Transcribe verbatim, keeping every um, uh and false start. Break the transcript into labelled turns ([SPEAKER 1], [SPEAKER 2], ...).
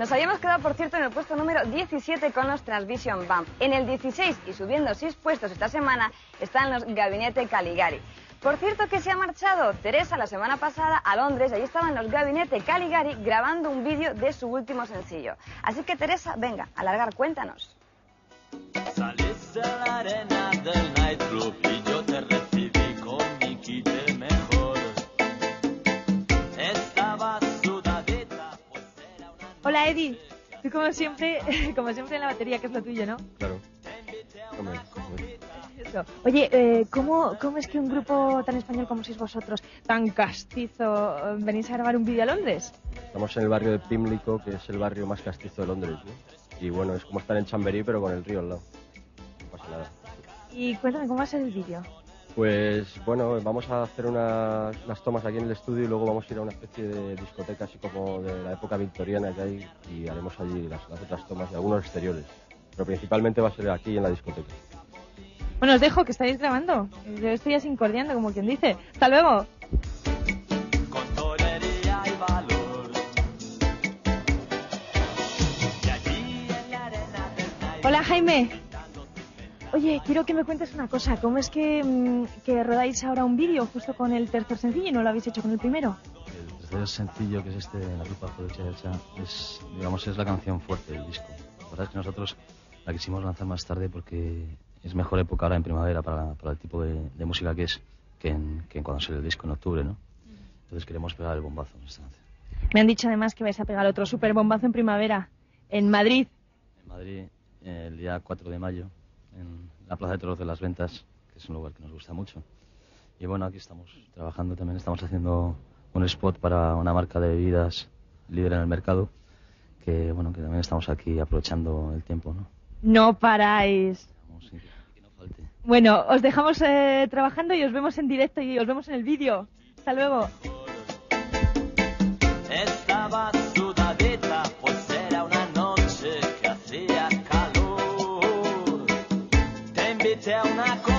[SPEAKER 1] Nos habíamos quedado, por cierto, en el puesto número diecisiete con los Transvision Bump. En el dieciséis, y subiendo seis puestos esta semana, están los Gabinete Caligari. Por cierto que se ha marchado Teresa la semana pasada a Londres, allí estaban los Gabinete Caligari grabando un vídeo de su último sencillo. Así que Teresa, venga, a largar, cuéntanos.
[SPEAKER 2] Saliste a la arena del nightclub y yo te recibí con mi kit el mejor. Estaba sudadita, pues era una...
[SPEAKER 3] Hola, Eddie. Tú como siempre, como siempre en la batería, que es lo tuyo, ¿no?
[SPEAKER 4] Claro. Hombre, hombre.
[SPEAKER 3] Eso. Oye, eh, ¿cómo, ¿cómo es que un grupo tan español como sois vosotros, tan castizo, eh, venís a grabar un vídeo a Londres?
[SPEAKER 4] Estamos en el barrio de Pimlico, que es el barrio más castizo de Londres, ¿no? Y bueno, es como estar en Chamberí, pero con el río al lado. No pasa nada.
[SPEAKER 3] Y cuéntame, ¿cómo va a ser el vídeo?
[SPEAKER 4] Pues bueno, vamos a hacer unas, unas tomas aquí en el estudio y luego vamos a ir a una especie de discoteca así como de la época victoriana que hay y haremos allí las, las otras tomas y algunos exteriores. Pero principalmente va a ser aquí en la discoteca.
[SPEAKER 3] Bueno, os dejo, que estáis grabando. Yo estoy así incordiando, como quien dice. ¡Hasta luego!
[SPEAKER 2] Con torería y valor. Y allí en la arena del nightclub...
[SPEAKER 3] Hola, Jaime. Oye, quiero que me cuentes una cosa. ¿Cómo es que, mmm, que rodáis ahora un vídeo justo con el tercer sencillo y no lo habéis hecho con el primero?
[SPEAKER 5] El tercer sencillo, que es este, La Rupa por Cha Cha, es, digamos, es la canción fuerte del disco. La verdad es que nosotros la quisimos lanzar más tarde porque es mejor época ahora en primavera para, para el tipo de, de música que es que en, que en cuando sale el disco en octubre, ¿no? Entonces queremos pegar el bombazo en esta canción.
[SPEAKER 3] Me han dicho además que vais a pegar otro super bombazo en primavera, en Madrid.
[SPEAKER 5] En Madrid, el día cuatro de mayo, en la Plaza de Toros de las Ventas, que es un lugar que nos gusta mucho. Y bueno, aquí estamos trabajando también, estamos haciendo un spot para una marca de bebidas líder en el mercado, que bueno, que también estamos aquí aprovechando el tiempo, ¿no?
[SPEAKER 3] No paráis.
[SPEAKER 5] Vamos, sí, que no falte.
[SPEAKER 3] Bueno, os dejamos eh, trabajando y os vemos en directo y os vemos en el vídeo. Hasta luego.
[SPEAKER 2] Estaba sudadita, pues era una noche que hacía calor. Te invité a una